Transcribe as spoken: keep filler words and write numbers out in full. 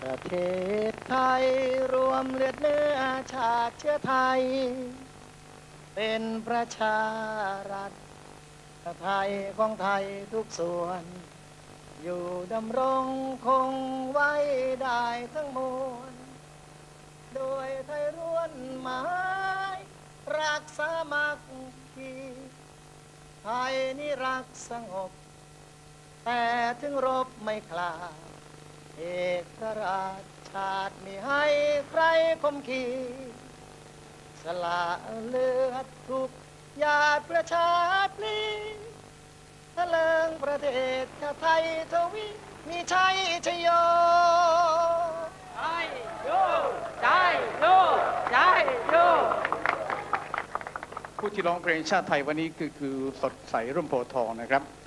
ประเทศไทยรวมเลือดเนื้อชาติเชื้อไทยเป็นประชารัฐไทยของไทยทุกส่วนอยู่ดำรงคงไว้ได้ทั้งมวลโดยไทยร่วนหมายรักสามัคคีไทยนี่รักสงบแต่ถึงรบไม่คลาดเอกราชชาติมิให้ใครคมขีสละเลือดทุกหยาดประชาพลีทะเลิงประเทศชาติไทยทวีมีชัยชโยใจโยใจโยใจโยผู้ที่ร้องเพลงชาติไทยวันนี้คือคือสดใสร่มโพธิ์ทองนะครับ